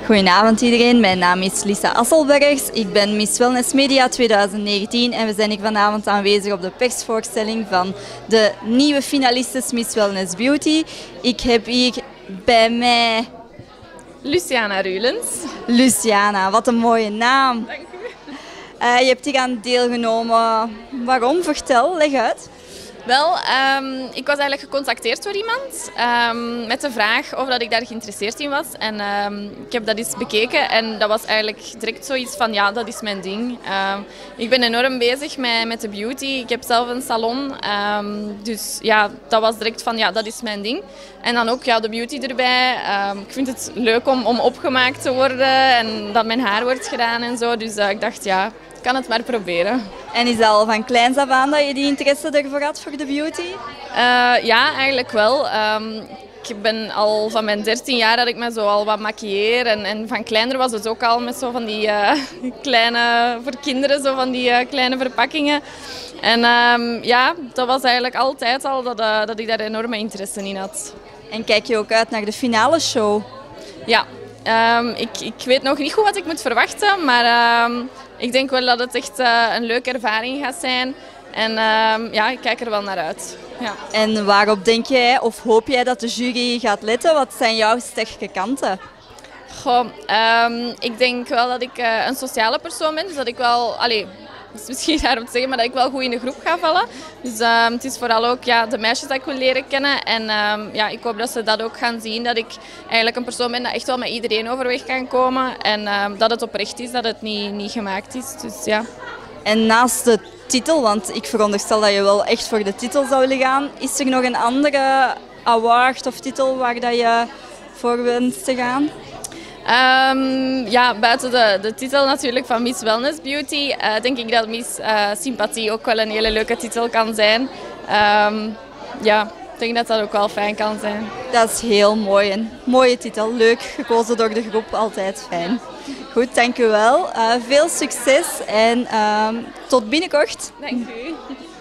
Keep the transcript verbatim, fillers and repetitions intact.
Goedenavond iedereen, mijn naam is Lisa Asselbergs. Ik ben Miss Wellness Media twintig negentien en we zijn hier vanavond aanwezig op de persvoorstelling van de nieuwe finalistes Miss Wellness Beauty. Ik heb hier bij mij Luciana Rulens. Luciana, wat een mooie naam. Dank u. Uh, je hebt hier aan deelgenomen. Waarom? Vertel, leg uit. Wel, um, ik was eigenlijk gecontacteerd door iemand um, met de vraag of dat ik daar geïnteresseerd in was. En um, ik heb dat eens bekeken en dat was eigenlijk direct zoiets van ja, dat is mijn ding. Um, ik ben enorm bezig met, met de beauty. Ik heb zelf een salon. Um, dus ja, dat was direct van ja, dat is mijn ding. En dan ook ja, de beauty erbij. Um, ik vind het leuk om, om opgemaakt te worden en dat mijn haar wordt gedaan en zo. Dus uh, ik dacht ja, ik kan het maar proberen. En is dat al van kleins af aan dat je die interesse ervoor had voor de beauty? Uh, ja, eigenlijk wel. Um, ik ben al van mijn dertien jaar dat ik me zo al wat maquilleer. En, en van kleiner was het ook al met zo van die uh, kleine, voor kinderen, zo van die uh, kleine verpakkingen. En um, ja, dat was eigenlijk altijd al dat, uh, dat ik daar enorme interesse in had. En kijk je ook uit naar de finale show? Ja, um, ik, ik weet nog niet goed wat ik moet verwachten, maar um, ik denk wel dat het echt uh, een leuke ervaring gaat zijn. En um, ja, ik kijk er wel naar uit. Ja. En waarop denk jij of hoop jij dat de jury gaat letten? Wat zijn jouw sterke kanten? Goh, um, ik denk wel dat ik uh, een sociale persoon ben, dus dat ik wel... Allee, het is misschien raar om te zeggen, maar dat ik wel goed in de groep ga vallen. Dus um, het is vooral ook ja, de meisjes dat ik wil leren kennen. En um, ja, ik hoop dat ze dat ook gaan zien, dat ik eigenlijk een persoon ben dat echt wel met iedereen overweg kan komen. En um, dat het oprecht is, dat het niet, niet gemaakt is. Dus, ja. En naast de titel, want ik veronderstel dat je wel echt voor de titel zou willen gaan, is er nog een andere award of titel waar dat je voor wenst te gaan? Um, ja, buiten de, de titel natuurlijk van Miss Wellness Beauty, uh, denk ik dat Miss uh, Sympathie ook wel een hele leuke titel kan zijn. Um, ja, ik denk dat dat ook wel fijn kan zijn. Dat is heel mooi. Een mooie titel. Leuk, gekozen door de groep. Altijd fijn. Goed, dank u wel. Uh, veel succes en uh, tot binnenkort. Dank u.